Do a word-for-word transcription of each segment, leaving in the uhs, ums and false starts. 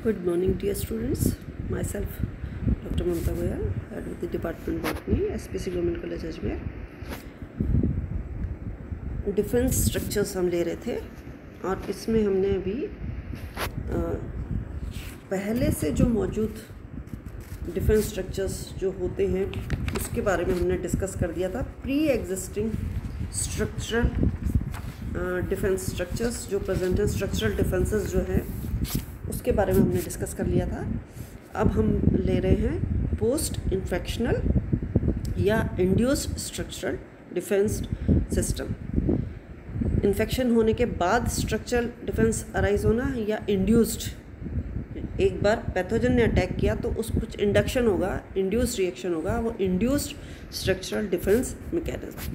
Good morning, dear students. Myself, Doctor Mamta Goyal, head of the Department Botany, S P C Government College Ajmer. Defence structures हम ले रहे थे और इसमें हमने अभी आ, पहले से जो मौजूद डिफेंस स्ट्रक्चर्स जो होते हैं उसके बारे में हमने डिस्कस कर दिया था. Pre existing structural defence structures जो प्रेजेंट हैं, स्ट्रक्चरल डिफेंसेस जो हैं उसके बारे में हमने डिस्कस कर लिया था. अब हम ले रहे हैं पोस्ट इन्फेक्शनल या induced structural defence system. Infection होने के बाद स्ट्रक्चरल डिफेंस अराइज होना या इंड्यूस्ड, एक बार पैथोजन ने अटैक किया तो उस कुछ इंडक्शन होगा, इंड्यूस्ड रिएक्शन होगा, वो induced structural defence mechanism.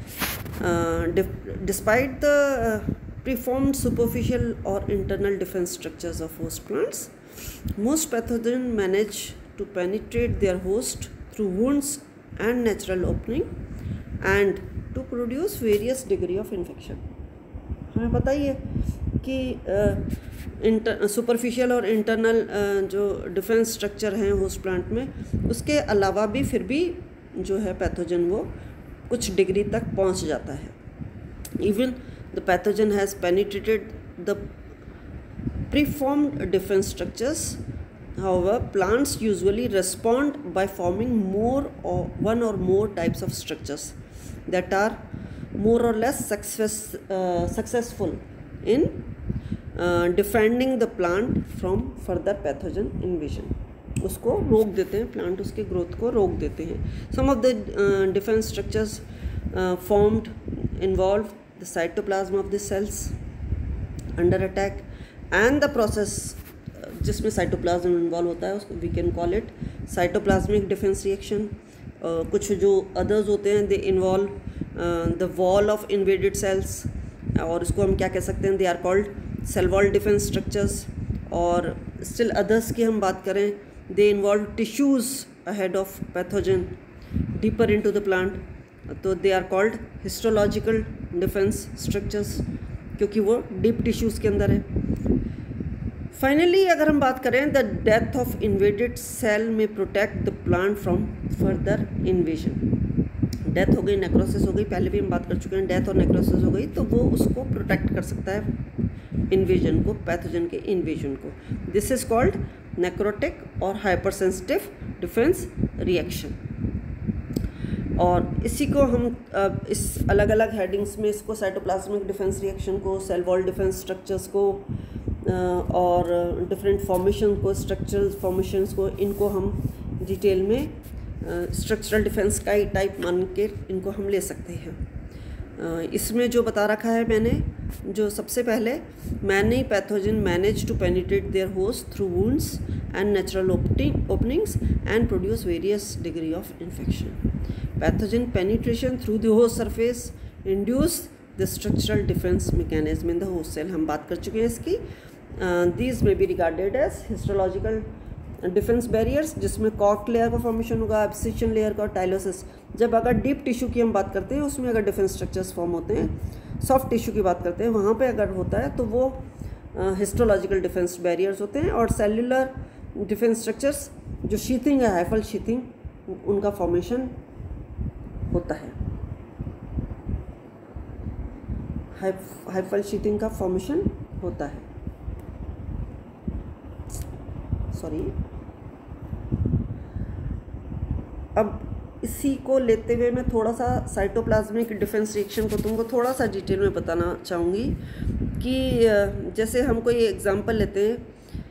Despite the preformed superficial or internal defense structures of host plants, most pathogens manage to penetrate their host through wounds and natural opening and to produce various degree of infection. हमें पता ही है कि superficial और internal जो defence structure हैं host plant में, उसके अलावा भी फिर भी जो है पैथोजन वो कुछ डिग्री तक पहुंच जाता है. Even the pathogen has penetrated the preformed defense structures. However, plants usually respond by forming more or one or more types of structures that are more or less success, uh, successful in uh, defending the plant from further pathogen invasion. उसको रोक देते हैं, plant उसके growth को रोक देते हैं. Some of the uh, defense structures uh, formed involve the cytoplasm of the cells under attack and the process जिसमें cytoplasm involve होता है उसको we can call it cytoplasmic defense reaction. uh, कुछ जो others होते हैं they involve uh, the wall of invaded cells और इसको हम क्या कह सकते हैं, they are called cell wall defense structures. और still others की हम बात करें they involve tissues ahead of pathogen deeper into the plant, तो they are called histological defence structures क्योंकि वो डीप टिश्यूज़ के अंदर है. फाइनली अगर हम बात करें, the death of invaded cell में protect the plant from further invasion. Death हो गई, नेक्रोसिस हो गई, पहले भी हम बात कर चुके हैं, डेथ और नेक्रोसिस हो गई तो वो उसको प्रोटेक्ट कर सकता है इन्वेजन को, पैथोजन के इन्वेजन को. दिस इज़ कॉल्ड नेक्रोटिक और हाइपर सेंसिटिव डिफेंस रिएक्शन. और इसी को हम इस अलग अलग हेडिंग्स में इसको साइटोप्लाज्मिक डिफेंस रिएक्शन को, सेल वॉल डिफेंस स्ट्रक्चर्स को और डिफरेंट फॉर्मेशन को, स्ट्रक्चरल फॉर्मेशंस को, इनको हम डिटेल में स्ट्रक्चरल डिफेंस का ही टाइप मान के इनको हम ले सकते हैं. इसमें जो बता रखा है मैंने, जो सबसे पहले many pathogen manage to penetrate their host through wounds and natural openings and produce various degree of infection. Pathogen penetration through the host surface induce the structural defense mechanism in the host cell. हम बात कर चुके हैं इसकी. These may be regarded as histological defense barriers जिसमें cork layer का formation होगा, abscission layer का और टाइलोसिस. जब अगर डीप टिश्यू की हम बात करते हैं उसमें अगर डिफेंस स्ट्रक्चर्स फॉर्म होते हैं, सॉफ्ट टिश्यू की बात करते हैं वहाँ पे अगर होता है तो वो हिस्टोलॉजिकल डिफेंस बैरियर्स होते हैं. और सेल्युलर डिफेंस स्ट्रक्चर्स जो शीथिंग है, हाइफल शीथिंग, उनका फॉर्मेशन होता है. हाइफल शीथिंग का फॉर्मेशन होता है. सॉरी. अब इसी को लेते हुए मैं थोड़ा सा साइटोप्लाज्मिक डिफेंस रिएक्शन को तुमको थोड़ा सा डिटेल में बताना चाहूँगी कि जैसे हम कोई एग्जांपल लेते हैं,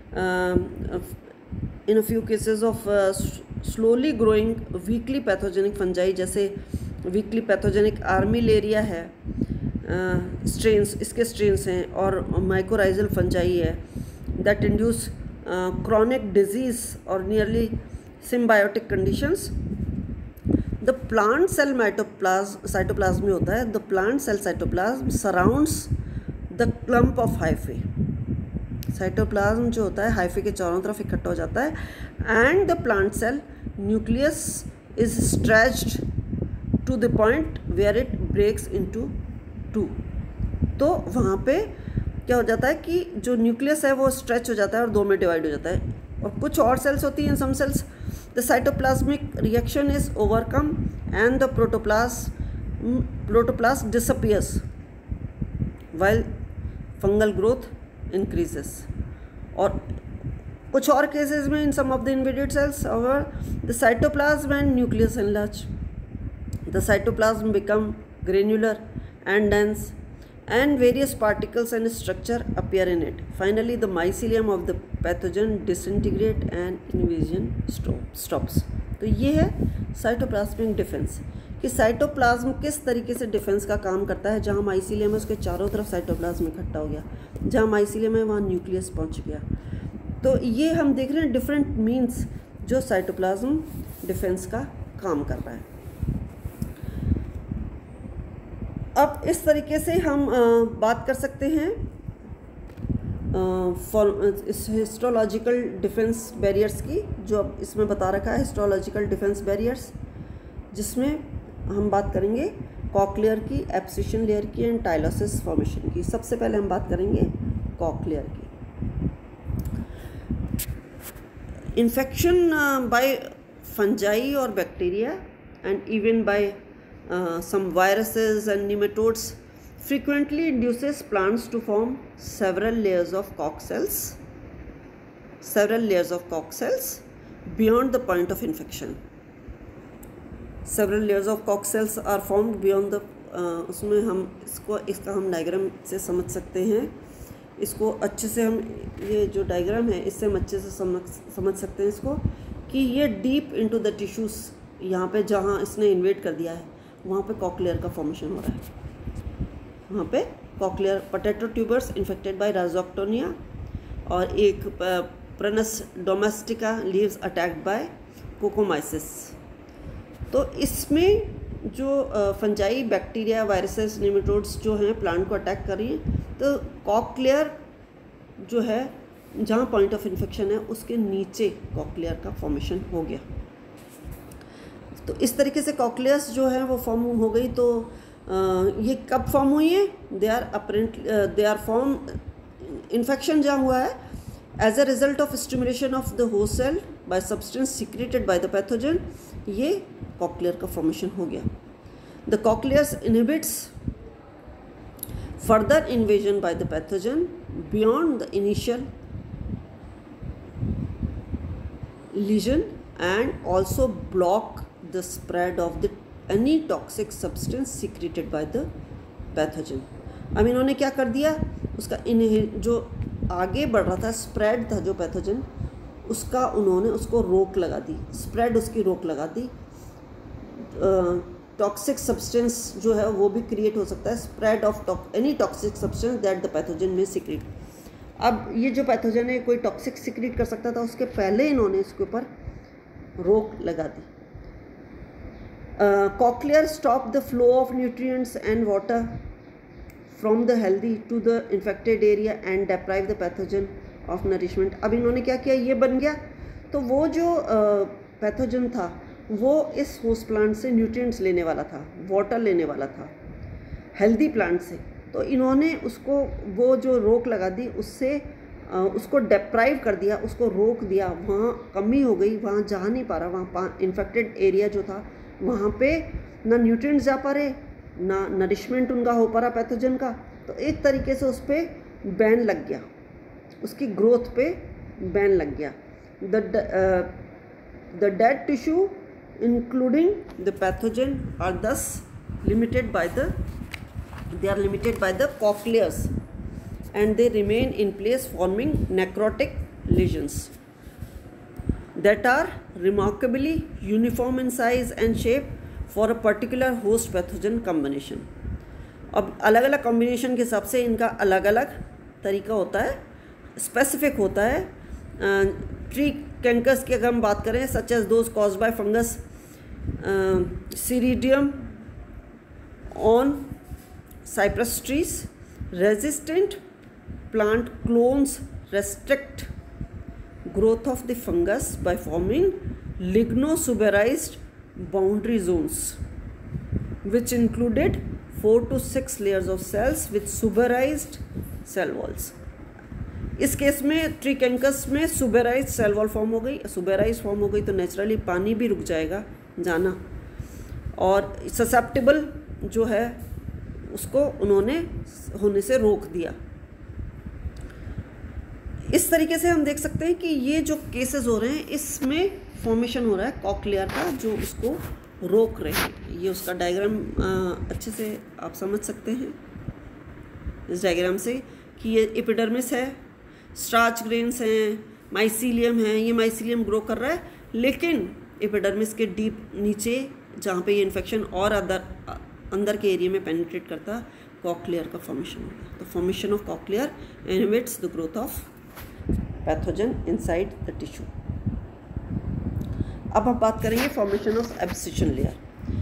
in a few cases of slowly growing weakly pathogenic fungi, जैसे वीकली पैथोजेनिक आर्मिलेरिया है, स्ट्रेन्स इसके स्ट्रेन्स हैं, और माइकोराइजल फंजाई है दैट इंड्यूस क्रॉनिक डिजीज और nearly symbiotic conditions. The plant cell mitoplasm cytoplasm में होता है. The plant cell cytoplasm surrounds the clump of hyphae. Cytoplasm जो होता है हाइफे के चारों तरफ इकट्ठा हो जाता है. And the plant cell nucleus is stretched to the point where it breaks into two. तो वहाँ पे क्या हो जाता है कि जो न्यूक्लियस है वो स्ट्रेच हो जाता है और दो में डिवाइड हो जाता है। और कुछ और सेल्स होती हैं, some cells the cytoplasmic reaction is overcome and the protoplasm protoplast disappears while fungal growth increases. और कुछ और केसेस में in some of the invaded cells over the cytoplasm and nucleus enlarge, the cytoplasm become granular and dense and various particles and structure appear in it. Finally, the mycelium of the pathogen disintegrate and invasion stops. तो ये है cytoplasmic defence कि cytoplasm किस तरीके से defence का काम करता है। जहाँ माइसीलियम है उसके चारों तरफ साइटोप्लाज्म इकट्ठा हो गया, जहाँ माइसीलियम है वहाँ न्यूक्लियस पहुँच गया। तो ये हम देख रहे हैं डिफरेंट मीन्स जो साइटोप्लाज्म डिफेंस का काम कर रहा है। अब इस तरीके से हम आ, बात कर सकते हैं इस हिस्टोलॉजिकल डिफेंस बैरियर्स की, जो अब इसमें बता रखा है हिस्टोलॉजिकल डिफेंस बैरियर्स, जिसमें हम बात करेंगे कॉकलियर की, एब्सिशन लेयर की एंड टाइलोसिस फॉर्मेशन की। सबसे पहले हम बात करेंगे कॉकलियर की। इन्फेक्शन बाय फंजाई और bacteria and even by Uh, some viruses and nematodes frequently induces plants to form several layers of cork cells, several layers of cork cells beyond the point of infection. Several layers of cork cells are formed beyond the uh, उसमें हम इसको इसका हम diagram से समझ सकते हैं। इसको अच्छे से हम ये जो डायग्राम है इससे हम अच्छे से समझ समझ सकते हैं इसको कि ये डीप इनटू द टिश्यूज़, यहाँ पे जहाँ इसने इन्वेड कर दिया है वहाँ पे कॉकलियर का फॉर्मेशन हो रहा है। वहाँ पे cork layer potato tubers infected by rhizoctonia और एक prunus domestica leaves attacked by coccomyces. तो इसमें जो फंजाई, बैक्टीरिया, वायरसेस, नेमेटोड्स जो हैं प्लांट को अटैक कर रही हैं, तो कॉकलियर जो है जहाँ पॉइंट ऑफ इन्फेक्शन है उसके नीचे कॉकलियर का फॉर्मेशन हो गया। तो इस तरीके से कॉकलियर्स जो है वो फॉर्म हो गई। तो आ, ये कब फॉर्म हुई है? They are apparent they are form infection जहाँ हुआ है as a result of stimulation of the host cell by substance secreted by the pathogen, ये कॉकलियर का फॉर्मेशन हो गया। The cork layers inhibits further invasion by the pathogen beyond the initial lesion and also block the spread of the any toxic substance secreted by the pathogen। अब इन्होंने क्या कर दिया, उसका इन जो आगे बढ़ रहा था स्प्रेड था जो पैथोजन, उसका उन्होंने उसको रोक लगा दी, स्प्रेड उसकी रोक लगा दी। टॉक्सिक uh, सब्सटेंस जो है वो भी क्रिएट हो सकता है, spread of any toxic substance that the pathogen में सीक्रेट। अब ये जो पैथोजन है कोई टॉक्सिक सीक्रेट कर सकता था, उसके पहले इन्होंने इसके ऊपर रोक लगा दी। Uh, cochlear stop the flow of nutrients and water from the healthy to the infected area and deprive the pathogen of nourishment। अब इन्होंने क्या किया, ये बन गया। तो वो जो पैथोजन uh, था वो इस होस्ट प्लांट से न्यूट्रिएंट्स लेने वाला था, वाटर लेने वाला था हेल्दी प्लांट से। तो इन्होंने उसको वो जो रोक लगा दी उससे uh, उसको डेप्राइव कर दिया, उसको रोक दिया, वहाँ कमी हो गई, वहाँ जा नहीं पा रहा, वहाँ इन्फेक्टेड एरिया जो था वहाँ पे ना न्यूट्रिएंट्स जा पा रहे, ना नरिशमेंट उनका हो पा रहा पैथोजन का। तो एक तरीके से उस पर बैन लग गया, उसकी ग्रोथ पे बैन लग गया। The the dead tissue including the pathogen are thus limited by the they are limited by the cork layers and they remain in place forming necrotic lesions that are remarkably uniform in size and shape for a particular host pathogen combination। अब अलग अलग combination के हिसाब से इनका अलग अलग तरीका होता है, स्पेसिफिक होता है। ट्री कैंकर्स की अगर हम बात करें, such as those caused by fungus seiridium on cypress trees, resistant plant clones restrict growth of the fungus by forming lignosuberized boundary zones, which included four to six layers of cells with suberized cell walls. इस case में tree cankers में सुबेराइज cell wall form हो गई, सुबेराइज form हो गई तो naturally पानी भी रुक जाएगा जाना, और ससेप्टिबल जो है उसको उन्होंने होने से रोक दिया। इस तरीके से हम देख सकते हैं कि ये जो केसेस हो रहे हैं इसमें फॉर्मेशन हो रहा है कॉकलियर का जो उसको रोक रहे हैं। ये उसका डायग्राम अच्छे से आप समझ सकते हैं इस डायग्राम से कि ये एपिडर्मिस है, स्टार्च ग्रेन्स हैं, माइसीलियम है, ये माइसीलियम ग्रो कर रहा है, लेकिन एपिडर्मिस के डीप नीचे जहाँ पे ये इन्फेक्शन और अदर अंदर के एरिया में पेनिट्रेट करता है कॉकलियर का फॉर्मेशन होगा। तो formation of cork layer inhibits the growth of pathogen inside the tissue. अब हम बात करेंगे formation of abscission layer.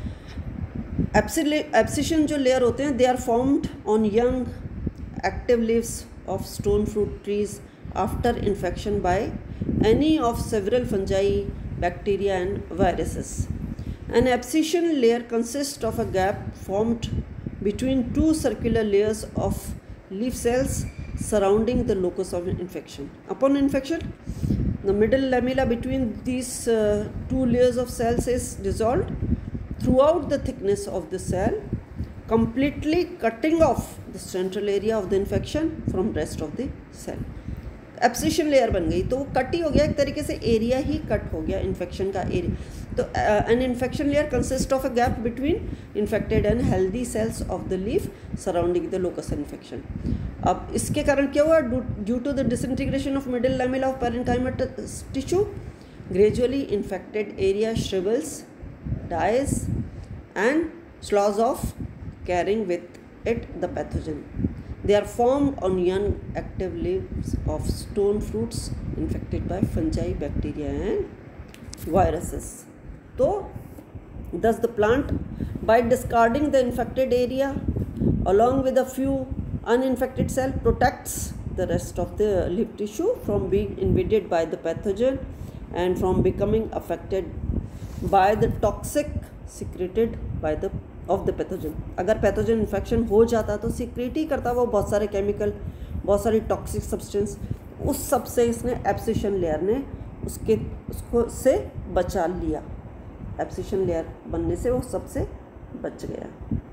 Abscission जो लेयर होते हैं they are formed on young active leaves of stone fruit trees after infection by any of several fungi, bacteria and viruses. An abscission layer consists of a gap formed between two circular layers of leaf cells surrounding the locus of infection. Upon infection, the middle lamella between these uh, two layers of cells is dissolved throughout the thickness of the cell, completely cutting off the central area of the infection from rest of the cell. Abscission layer बन गई तो वो cut ही हो गया, एक तरीके से area ही cut हो गया इन्फेक्शन का एरिया। तो an infection layer consist of a gap between infected and healthy cells of the leaf surrounding the locus infection. अब इसके कारण क्या हुआ, due to the disintegration of middle lamella of parenchymatous tissue, gradually infected area shrivels, dies and sloughs off carrying with it the pathogen. They are formed on young active leaves of stone fruits infected by fungi, bacteria and viruses. So thus the plant, by discarding the infected area along with a few uninfected cells, protects the rest of the leaf tissue from being invaded by the pathogen and from becoming affected by the toxic secreted by the of the pathogen. अगर pathogen infection हो जाता तो secret ही करता वो बहुत सारे chemical, बहुत सारी टॉक्सिक सब्सटेंस, उस सब से इसने एब्सिशन लेयर ने उसके उसको से बचा लिया। एब्सिशन लेयर बनने से वो सबसे बच गया।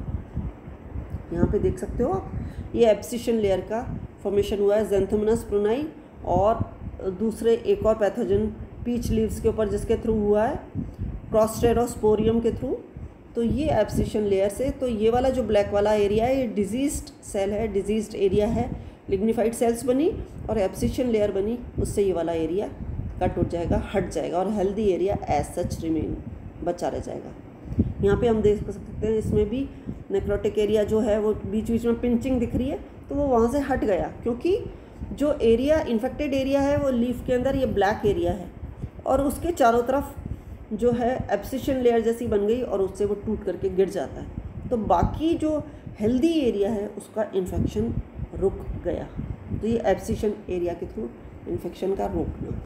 यहाँ पे देख सकते हो आप, ये एब्सिशन लेयर का फॉर्मेशन हुआ है ज़ैंथोमोनास प्रोनाई और दूसरे एक और पैथोजन पीच लीव्स के ऊपर जिसके थ्रू हुआ है क्रॉस्टेरोस्पोरियम के थ्रू। तो ये एब्सिशन लेयर से, तो ये वाला जो ब्लैक वाला एरिया है ये डिजीज्ड सेल है, डिजीज्ड एरिया है, लिग्निफाइड सेल्स बनी और एब्सिशन लेयर बनी, उससे ये वाला एरिया कट हो जाएगा, हट जाएगा और healthy area as such remain, बचा रह जाएगा। यहाँ पे हम देख सकते हैं इसमें भी नेक्रोटिक एरिया जो है वो बीच बीच में पिंचिंग दिख रही है, तो वो वहाँ से हट गया क्योंकि जो एरिया इन्फेक्टेड एरिया है वो लीफ के अंदर ये ब्लैक एरिया है और उसके चारों तरफ जो है एब्सिशन लेयर जैसी बन गई और उससे वो टूट करके गिर जाता है। तो बाकी जो हेल्दी एरिया है उसका इन्फेक्शन रुक गया। तो ये एब्सिशन एरिया के थ्रू इन्फेक्शन का रोकना।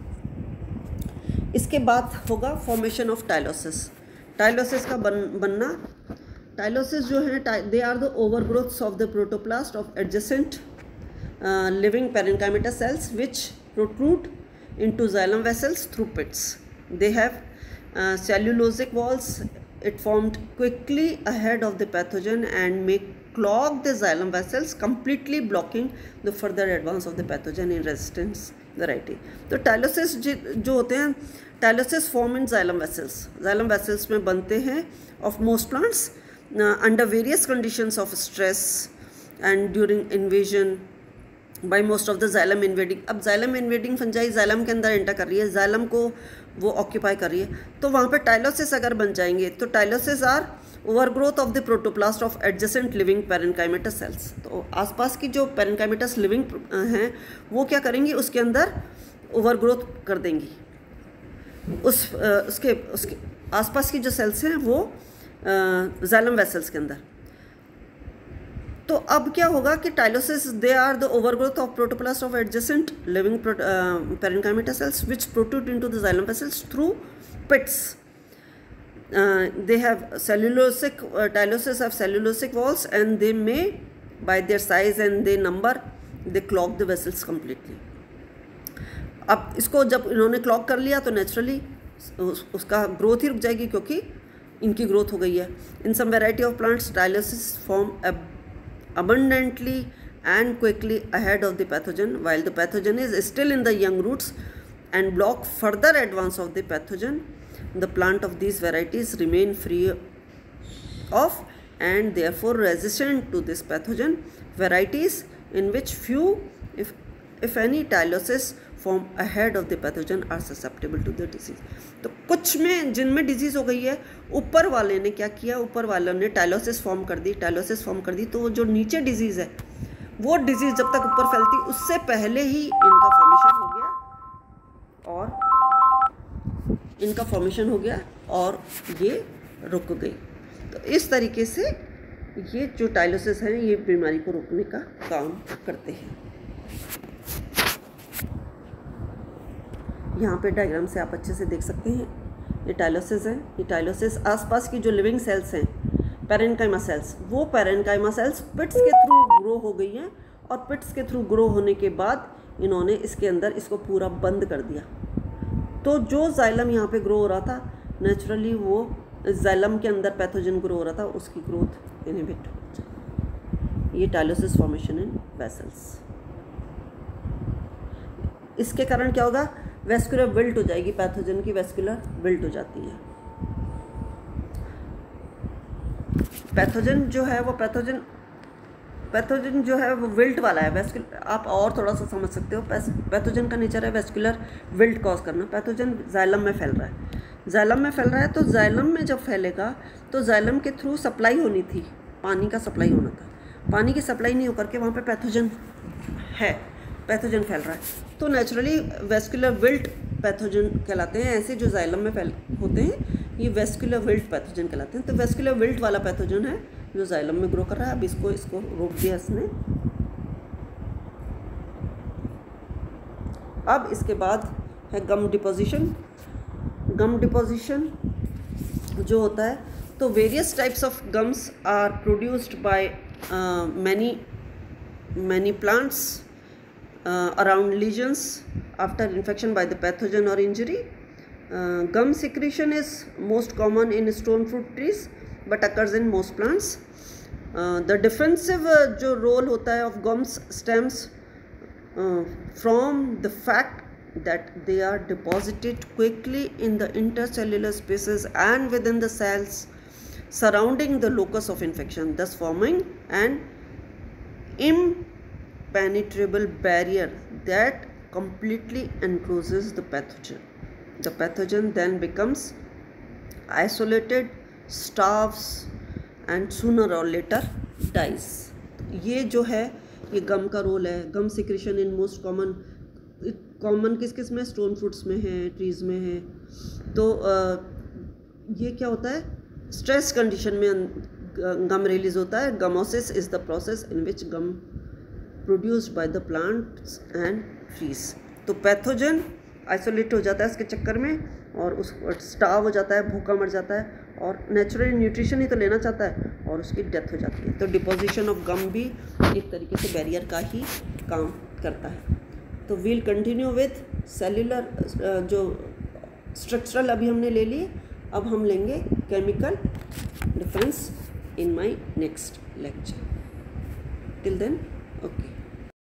इसके बाद होगा फॉर्मेशन ऑफ टाइलोसिस। टाइलोसिस का बन बनना, टाइलोसिस जो है they are the overgrowths of the protoplast of adjacent living parenchymata cells which protrude into xylem vessels through pits. They have Uh, cellulosic walls. It formed quickly ahead of the pathogen and may clog the xylem vessels, completely blocking the further advance of the pathogen in resistance variety. तो tylosis जो होते हैं, tylosis form in xylem vessels. xylem vessels में बनते हैं of most plants uh, under various conditions of stress and during invasion by most of the xylem invading। अब xylem invading fungi xylem के अंदर एंटर कर रही है, xylem को वो ऑक्यूपाई कर रही है, तो वहाँ पे टाइलोसिस अगर बन जाएंगे तो tylosis are overgrowth of the protoplast of adjacent living parenchymatous cells. तो आसपास की जो पैरेन्काइमेटस लिविंग हैं वो क्या करेंगी, उसके अंदर ओवरग्रोथ कर देंगी, उस उसके उसके आसपास की जो सेल्स हैं वो जाइलम वेसल्स के अंदर। तो अब क्या होगा कि tylosis they are the overgrowth of protoplast of adjacent living parenchymata cells which protrude into the xylem vessels through pits. They have cellulosic uh, tylosis have cellulosic walls and they may by their size and their number they clog the vessels completely. अब इसको जब इन्होंने clog कर लिया तो naturally उस, उसका growth ही रुक जाएगी, क्योंकि इनकी ग्रोथ हो गई है। In some variety of plants tylosis form abundantly and quickly ahead of the pathogen, while the pathogen is still in the young roots and block further advance of the pathogen. The plant of these varieties remain free of and therefore resistant to this pathogen. Varieties in which few, if if any, tylosis form ahead of the pathogen are susceptible to the disease. तो कुछ में जिनमें disease हो गई है, ऊपर वाले ने क्या किया, ऊपर वालों ने टाइलोसिस फॉर्म कर दी टाइलोसिस फॉर्म कर दी तो जो नीचे डिजीज़ है वो डिजीज़ जब तक ऊपर फैलती उससे पहले ही इनका फॉर्मेशन हो गया और इनका फॉर्मेशन हो गया और ये रुक गई। तो इस तरीके से ये जो टाइलोसिस है ये बीमारी को रोकने का काम करते हैं। यहाँ पे डायग्राम से आप अच्छे से देख सकते हैं, ये टाइलोसिस है। ये टाइलोसिस आसपास की जो लिविंग सेल्स हैं, पैरेन्काइमा सेल्स, वो पैरेन्काइमा सेल्स पिट्स के थ्रू ग्रो हो गई हैं और पिट्स के थ्रू ग्रो होने के बाद इन्होंने इसके अंदर इसको पूरा बंद कर दिया। तो जो जाइलम यहाँ पे ग्रो हो रहा था, नेचुरली वो जाइलम के अंदर पैथोजन ग्रो हो रहा था, उसकी ग्रोथ इनहिबिट हो जाए। ये टाइलोसिस फॉर्मेशन इन वेसल्स। इसके कारण क्या होगा, वेस्कुलर विल्ट हो जाएगी, पैथोजन की वेस्कुलर विल्ट हो जाती है। पैथोजन जो है वो पैथोजन पैथोजन जो है वो विल्ट वाला है। वेस्कुलर आप और थोड़ा सा समझ सकते हो, पैथोजन का नेचर है वेस्कुलर विल्ट कॉज करना। पैथोजन जाइलम में फैल रहा है, जाइलम में फैल रहा है तो जाइलम में जब फैलेगा तो जाइलम के थ्रू सप्लाई होनी थी, पानी का सप्लाई होना था। पानी की सप्लाई नहीं होकर के वहाँ पे पैथोजन है, पैथोजन फैल रहा है तो नेचुरली वेस्कुलर विल्ट पैथोजन कहलाते हैं। ऐसे जो जाइलम में फैल होते हैं ये वेस्कुलर विल्ट पैथोजन कहलाते हैं। तो वेस्कुलर विल्ट वाला पैथोजन है जो जाइलम में ग्रो कर रहा है। अब इसको इसको रोक दिया इसने। अब इसके बाद है गम डिपोजिशन। गम डिपोजिशन जो होता है तो various types of gums are produced by many many plants Uh, around lesions after infection by the pathogen or injury. Uh, gum secretion is most common in stone fruit trees but occurs in most plants. Uh, the defensive uh, जो role होता है of gums stems uh, from the fact that they are deposited quickly in the intercellular spaces and within the cells surrounding the locus of infection, thus forming an im penetrable barrier that completely encloses the pathogen. The pathogen then becomes isolated, starves and sooner or later dies. ये जो है ये गम का role है। Gum secretion in most common common किस किस में, stone fruits में है, ट्रीज में है। तो आ, ये क्या होता है, स्ट्रेस कंडीशन में गम रिलीज होता है। Gummosis is the process in which gum produced by the plants and trees. तो पैथोजन आइसोलेट हो जाता है इसके चक्कर में और उस स्टार्व हो जाता है, भूखा मर जाता है और नेचुरल न्यूट्रिशन ही तो लेना चाहता है और उसकी डेथ हो जाती है। तो डिपोजिशन ऑफ गम भी एक तरीके से बैरियर का ही काम करता है। तो वील कंटिन्यू विथ सेल्यूलर जो स्ट्रक्चरल अभी हमने ले लिए, अब हम लेंगे chemical defence in my next lecture. Till then